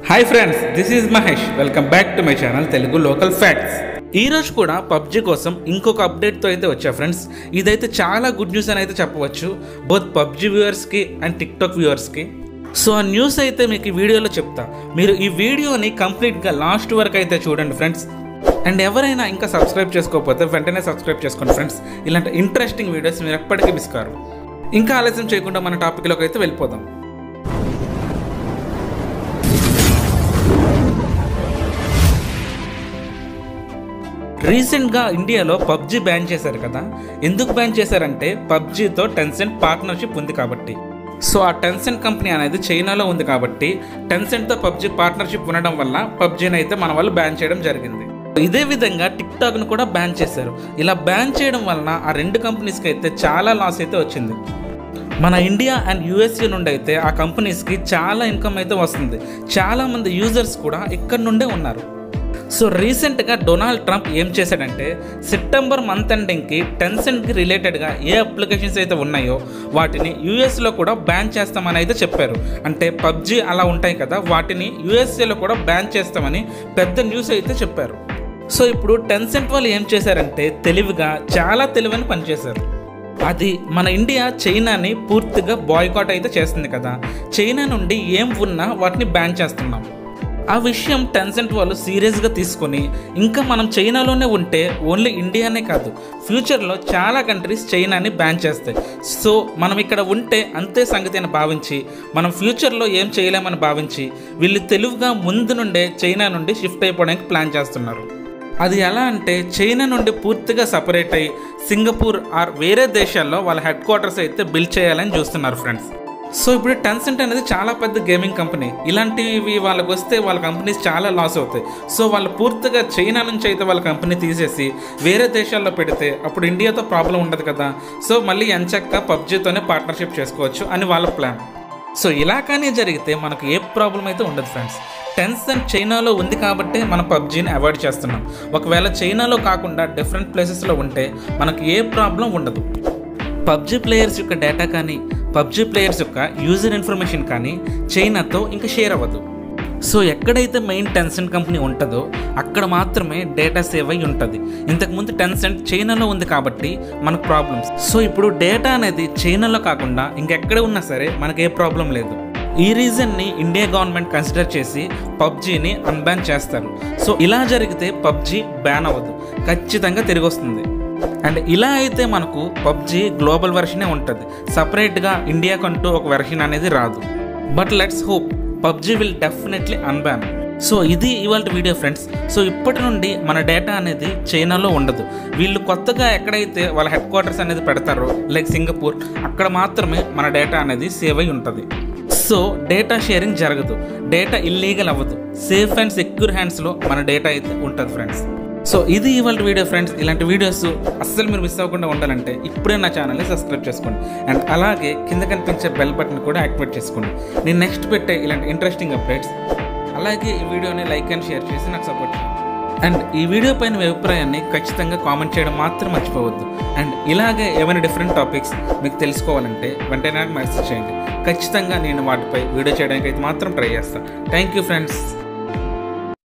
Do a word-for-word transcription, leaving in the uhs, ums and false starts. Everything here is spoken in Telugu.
Hi friends, this is Mahesh. Welcome back to my channel Telugu local facts. ఈ రోజు కూడా పబ్జీ కోసం ఇంకొక అప్డేట్తో అయితే వచ్చా ఫ్రెండ్స్. ఇదైతే చాలా గుడ్ న్యూస్ అని అయితే చెప్పవచ్చు, బోత్ పబ్జీ వ్యూవర్స్కి అండ్ టిక్టాక్ వ్యూవర్స్కి. సో ఆ న్యూస్ అయితే మీకు ఈ వీడియోలో చెప్తా. మీరు ఈ వీడియోని కంప్లీట్గా లాస్ట్ వరకు అయితే చూడండి ఫ్రెండ్స్. అండ్ ఎవరైనా ఇంకా సబ్స్క్రైబ్ చేసుకోకపోతే వెంటనే సబ్స్క్రైబ్ చేసుకోండి ఫ్రెండ్స్. ఇలాంటి ఇంట్రెస్టింగ్ వీడియోస్ మీరు ఎప్పటికీ మిస్ కారు. ఇంకా ఆలస్యం చేయకుండా మన టాపిక్లోకి అయితే వెళ్ళిపోదాం. రీసెంట్గా ఇండియాలో పబ్జీ బ్యాన్ చేశారు కదా. ఎందుకు బ్యాన్ చేశారంటే పబ్జీతో టెన్సెంట్ పార్ట్నర్షిప్ ఉంది కాబట్టి. సో ఆ టెన్సెంట్ కంపెనీ అనేది చైనాలో ఉంది కాబట్టి టెన్సెంట్తో పబ్జీ పార్ట్నర్షిప్ ఉండడం వల్ల పబ్జీని అయితే మన వాళ్ళు బ్యాన్ చేయడం జరిగింది. ఇదే విధంగా టిక్టాక్ను కూడా బ్యాన్ చేశారు. ఇలా బ్యాన్ చేయడం వలన ఆ రెండు కంపెనీస్కి అయితే చాలా లాస్ అయితే వచ్చింది. మన ఇండియా అండ్ యూఎస్ఏ నుండి అయితే ఆ కంపెనీస్కి చాలా ఇన్కమ్ అయితే వస్తుంది. చాలామంది యూజర్స్ కూడా ఇక్కడ నుండే ఉన్నారు. సో రీసెంట్గా డొనాల్డ్ ట్రంప్ ఏం చేశాడంటే సెప్టెంబర్ మంత్ ఎండింగ్కి టెన్సెంట్కి రిలేటెడ్గా ఏ అప్లికేషన్స్ అయితే ఉన్నాయో వాటిని యూఎస్లో కూడా బ్యాన్ చేస్తామని అయితే చెప్పారు. అంటే పబ్జీ అలా ఉంటాయి కదా, వాటిని యూఎస్ఏలో కూడా బ్యాన్ చేస్తామని పెద్ద న్యూస్ అయితే చెప్పారు. సో ఇప్పుడు టెన్సెంట్ వాళ్ళు ఏం చేశారంటే తెలివిగా, చాలా తెలివని పనిచేశారు. అది మన ఇండియా చైనాని పూర్తిగా బాయ్కాట్ అయితే చేస్తుంది కదా. చైనా నుండి ఏం ఉన్నా వాటిని బ్యాన్ చేస్తున్నాం. ఆ విషయం టెన్సెంట్ వాళ్ళు సీరియస్గా తీసుకొని ఇంకా మనం చైనాలోనే ఉంటే ఓన్లీ ఇండియానే కాదు, ఫ్యూచర్లో చాలా కంట్రీస్ చైనాని బ్యాన్ చేస్తాయి. సో మనం ఇక్కడ ఉంటే అంతే సంగతి అని భావించి మనం ఫ్యూచర్లో ఏం చేయలేమని భావించి వీళ్ళు తెలివిగా ముందు నుండే చైనా నుండి షిఫ్ట్ అయిపోవడానికి ప్లాన్ చేస్తున్నారు. అది ఎలా అంటే చైనా నుండి పూర్తిగా సపరేట్ అయ్యి సింగపూర్ ఆర్ వేరే దేశాల్లో వాళ్ళ హెడ్ క్వార్టర్స్ అయితే బిల్డ్ చేయాలని చూస్తున్నారు ఫ్రెండ్స్. సో ఇప్పుడు టెన్సెంట్ అనేది చాలా పెద్ద గేమింగ్ కంపెనీ. ఇలాంటివి వాళ్ళకి వస్తే వాళ్ళ కంపెనీస్ చాలా లాస్ అవుతాయి. సో వాళ్ళు పూర్తిగా చైనా నుంచి అయితే వాళ్ళ కంపెనీ తీసేసి వేరే దేశాల్లో పెడితే అప్పుడు ఇండియాతో ప్రాబ్లం ఉండదు కదా. సో మళ్ళీ ఎంచక్క పబ్జీతోనే పార్ట్నర్షిప్ చేసుకోవచ్చు అని వాళ్ళ ప్లాన్. సో ఇలా కానీ జరిగితే మనకు ఏ ప్రాబ్లం అయితే ఉండదు ఫ్రెండ్స్. టెన్సెంట్ చైనాలో ఉంది కాబట్టి మనం పబ్జీని అవాయిడ్ చేస్తున్నాం. ఒకవేళ చైనాలో కాకుండా డిఫరెంట్ ప్లేసెస్లో ఉంటే మనకు ఏ ప్రాబ్లం ఉండదు. పబ్జీ ప్లేయర్స్ యొక్క డేటా కానీ పబ్జీ ప్లేయర్స్ యొక్క యూజర్ ఇన్ఫర్మేషన్ కానీ చైనాతో ఇంకా షేర్ అవ్వదు. సో ఎక్కడైతే మెయిన్ టెన్సెంట్ కంపెనీ ఉంటుందో అక్కడ మాత్రమే డేటా సేవ్ అయి ఉంటుంది. ఇంతకుముందు టెన్సెంట్ చైనాలో ఉంది కాబట్టి మనకు ప్రాబ్లమ్స్. సో ఇప్పుడు డేటా అనేది చైనాలో కాకుండా ఇంకెక్కడ ఉన్నా సరే మనకు ఏ ప్రాబ్లం లేదు. ఈ రీజన్ని ఇండియా గవర్నమెంట్ కన్సిడర్ చేసి పబ్జీని అన్బ్యాన్ చేస్తారు. సో ఇలా జరిగితే పబ్జీ బ్యాన్ అవ్వదు, ఖచ్చితంగా తిరిగి వస్తుంది. అండ్ ఇలా అయితే మనకు పబ్జీ గ్లోబల్ వెర్షనే ఉంటుంది, సపరేట్గా ఇండియాకంటూ ఒక వెర్షన్ అనేది రాదు. But let's hope PUBG will definitely unban. So ఇది ఇవాళ వీడియో ఫ్రెండ్స్. సో ఇప్పటి నుండి మన డేటా అనేది చైనాలో ఉండదు. వీళ్ళు కొత్తగా ఎక్కడైతే వాళ్ళ హెడ్ క్వార్టర్స్ అనేది పెడతారో లైక్ సింగపూర్, అక్కడ మాత్రమే మన డేటా అనేది సేవ్ అయి ఉంటుంది. సో డేటా షేరింగ్ జరగదు, డేటా ఇల్లీగల్ అవ్వదు, సేఫ్ అండ్ సెక్యూర్ హ్యాండ్స్లో మన డేటా అయితే ఉంటుంది ఫ్రెండ్స్. సో ఇది ఇవాళ వీడియో ఫ్రెండ్స్. ఇలాంటి వీడియోస్ అస్సలు మీరు మిస్ అవ్వకుండా ఉండాలంటే ఇప్పుడే నా ఛానల్ని సబ్స్క్రైబ్ చేసుకోండి. అండ్ అలాగే కింద కనిపించే బెల్ బటన్ కూడా యాక్టివేట్ చేసుకోండి. నేను నెక్స్ట్ పెట్టే ఇలాంటి ఇంట్రెస్టింగ్ అప్డేట్స్. అలాగే ఈ వీడియోని లైక్ అండ్ షేర్ చేసి నాకు సపోర్ట్ చేయండి. అండ్ ఈ వీడియో పైన మీ అభిప్రాయాన్ని ఖచ్చితంగా కామెంట్ చేయడం మాత్రం మర్చిపోవద్దు. అండ్ ఇలాగే ఏమైనా డిఫరెంట్ టాపిక్స్ మీకు తెలుసుకోవాలంటే వెంటనే నాకు మెసేజ్ చేయండి. ఖచ్చితంగా నేను వాటిపై వీడియో చేయడానికి అయితే మాత్రం ట్రై చేస్తాను. Thank you friends.